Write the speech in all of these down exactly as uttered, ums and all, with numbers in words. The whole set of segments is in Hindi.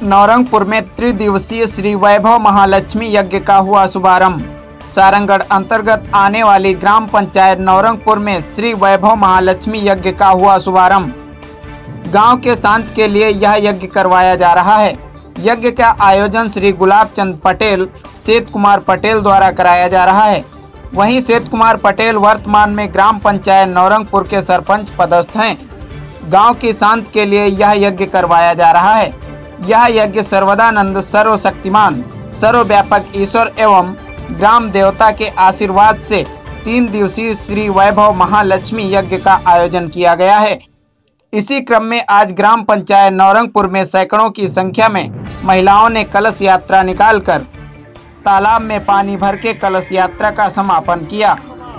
नौरंगपुर में त्रिदिवसीय श्री वैभव महालक्ष्मी यज्ञ का हुआ शुभारंभ। सारंगगढ़ अंतर्गत आने वाली ग्राम पंचायत नौरंगपुर में श्री वैभव महालक्ष्मी यज्ञ का हुआ शुभारंभ। गांव के शांत के लिए यह यज्ञ करवाया जा रहा है। यज्ञ का आयोजन श्री गुलाब चंद पटेल, सेठ कुमार पटेल द्वारा कराया जा रहा है। वहीं सेठ कुमार पटेल वर्तमान में ग्राम पंचायत नौरंगपुर के सरपंच पदस्थ हैं। गांव की शांत के लिए यह यज्ञ करवाया जा रहा है। यह यज्ञ सर्वदानंद, सर्वशक्तिमान, सर्वव्यापक ईश्वर एवं ग्राम देवता के आशीर्वाद से तीन दिवसीय श्री वैभव महालक्ष्मी यज्ञ का आयोजन किया गया है। इसी क्रम में आज ग्राम पंचायत नौरंगपुर में सैकड़ों की संख्या में महिलाओं ने कलश यात्रा निकालकर तालाब में पानी भर के कलश यात्रा का समापन किया।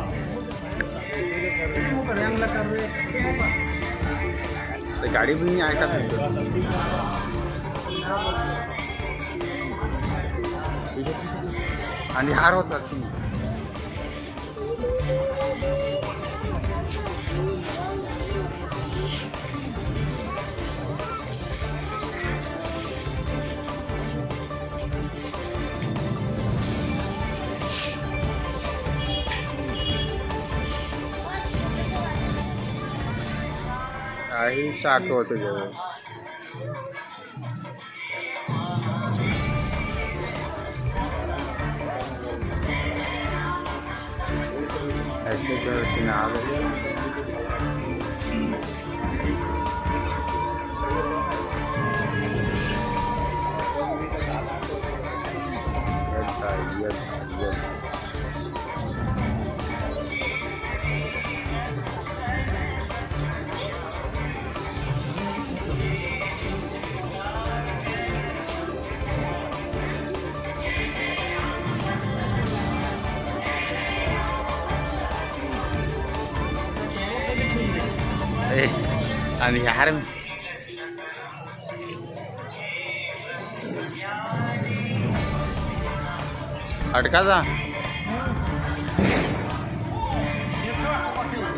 गाड़ी भी नहीं आएगा अंधियार होता साठ होते जाए ऐसे किनारे अंधियार में अटका था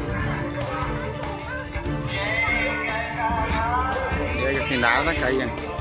ये किसी ना था कहीं